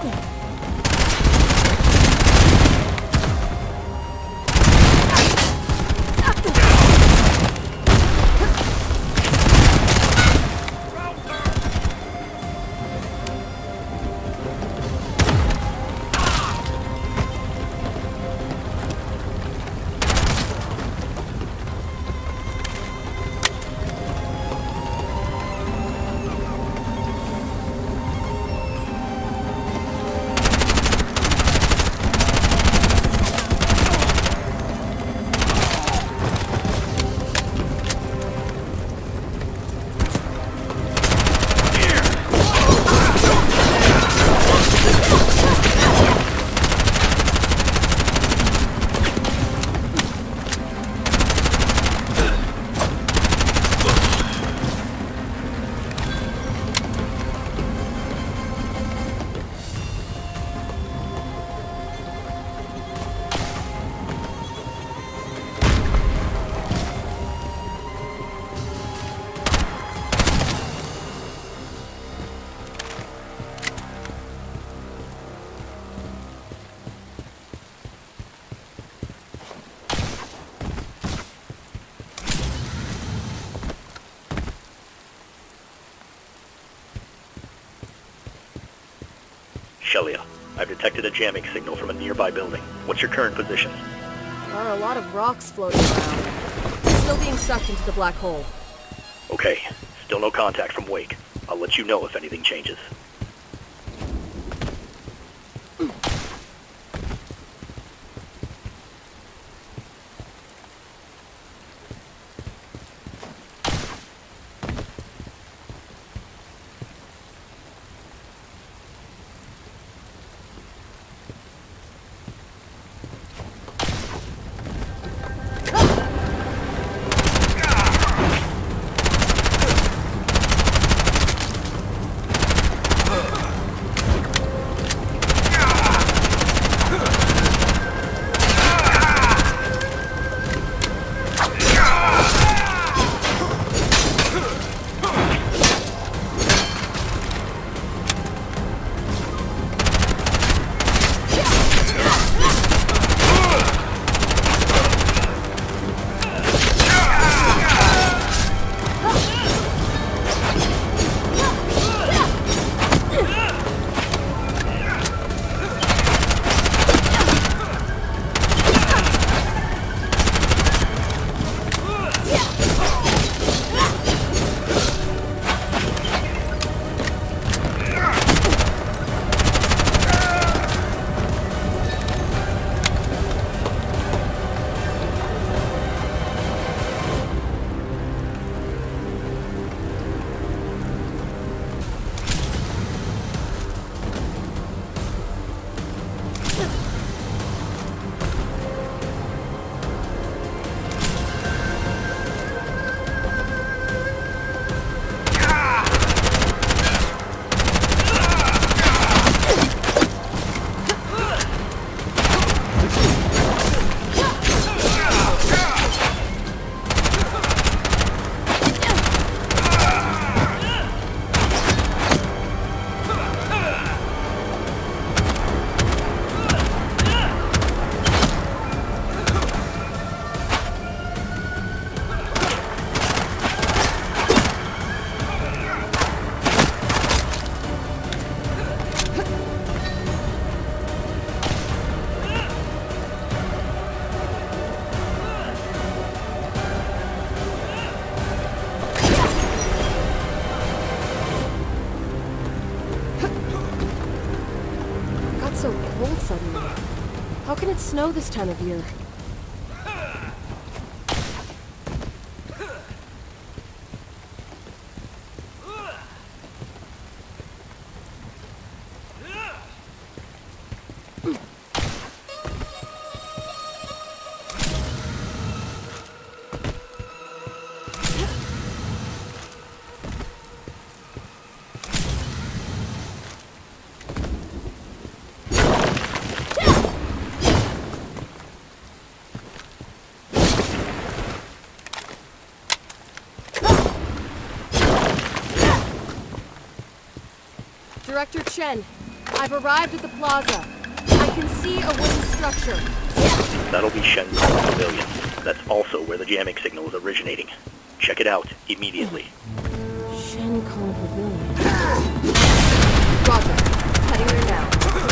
Shelia, I've detected a jamming signal from a nearby building. What's your current position? There are a lot of rocks floating around. Still being sucked into the black hole. Okay, still no contact from Wake. I'll let you know if anything changes. So cold suddenly. How can it snow this time of year? Director Chen, I've arrived at the plaza. I can see a wooden structure. That'll be Shen Kong Pavilion. That's also where the jamming signal is originating. Check it out immediately. Shen Kong Pavilion. Roger. Heading there now.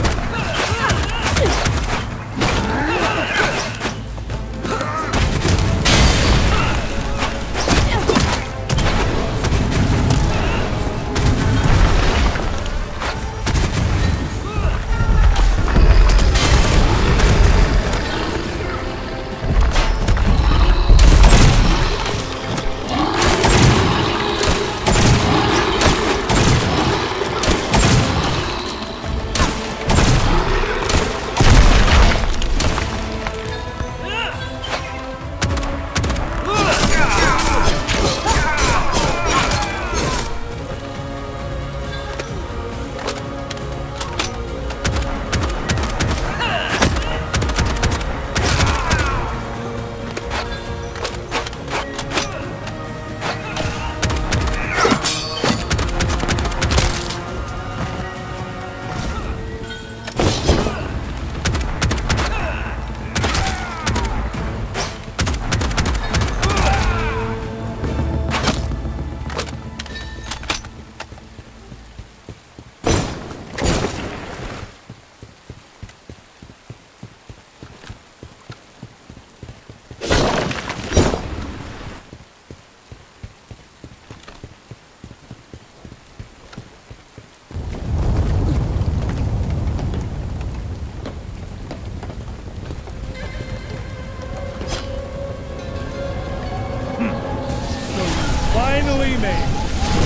Finally made it.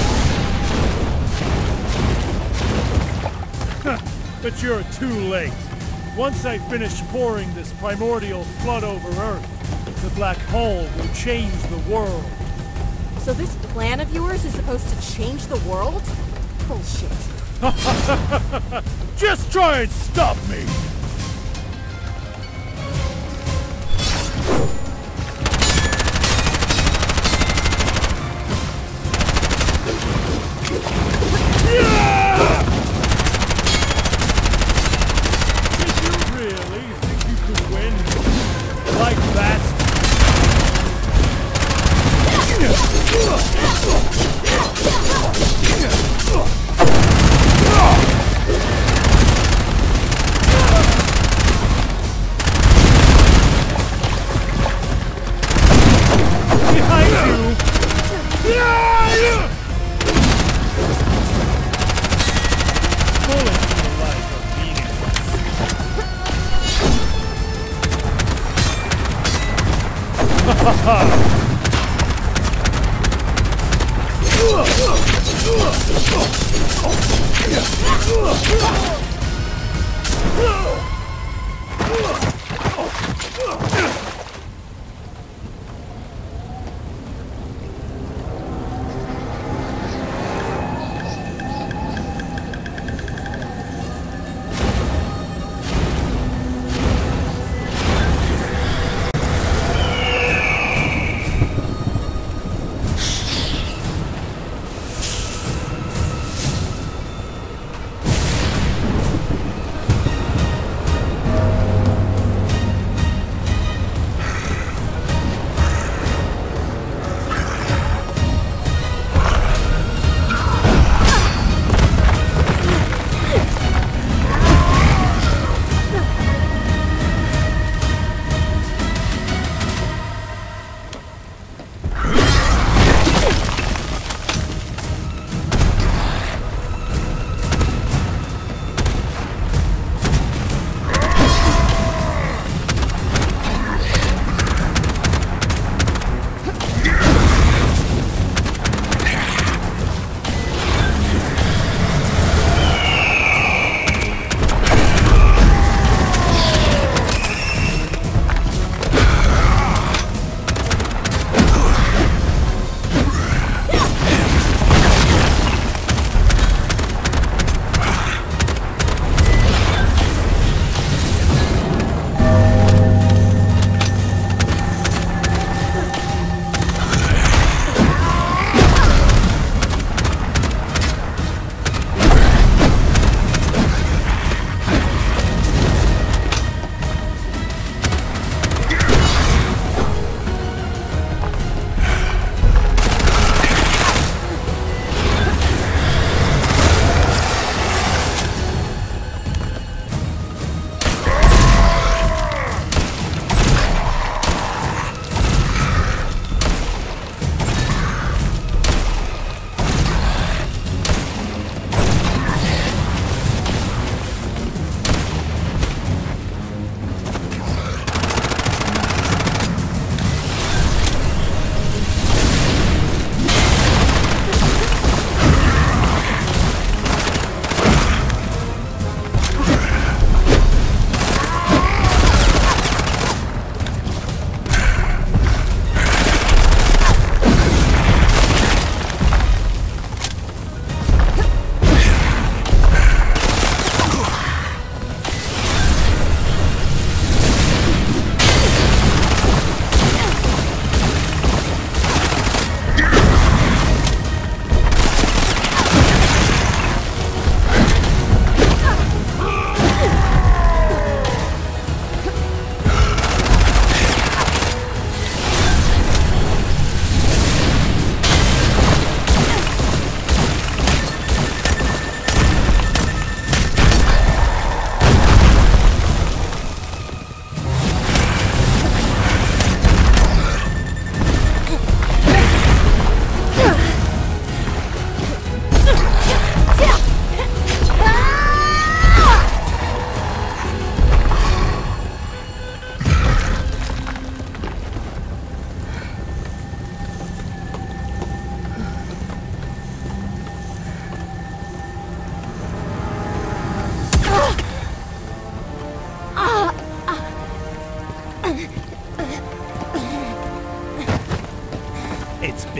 But you're too late. Once I finish pouring this primordial flood over Earth, the black hole will change the world. So this plan of yours is supposed to change the world? Bullshit. Just try and stop me!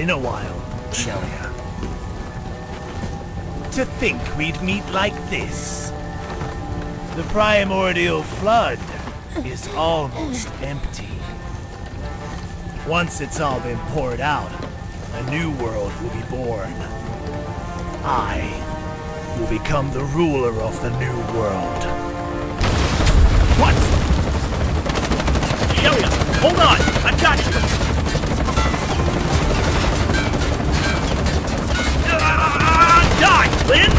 been a while, Shelia. To think we'd meet like this. The primordial flood is almost empty. Once it's all been poured out, a new world will be born. I will become the ruler of the new world. What? Shelia, hold on! I've got you! Die, Lynn!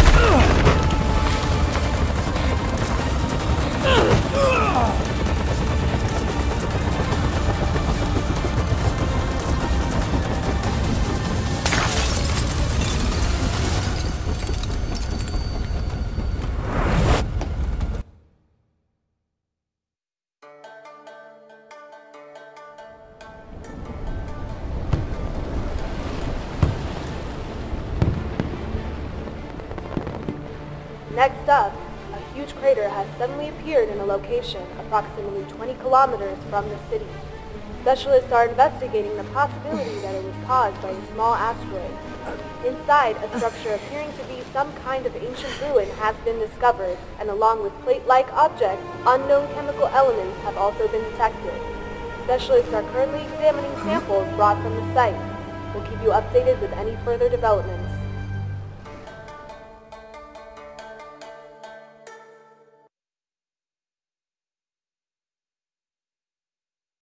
Next up, a huge crater has suddenly appeared in a location approximately 20 kilometers from the city. Specialists are investigating the possibility that it was caused by a small asteroid. Inside, a structure appearing to be some kind of ancient ruin has been discovered, and along with plate-like objects, unknown chemical elements have also been detected. Specialists are currently examining samples brought from the site. We'll keep you updated with any further developments.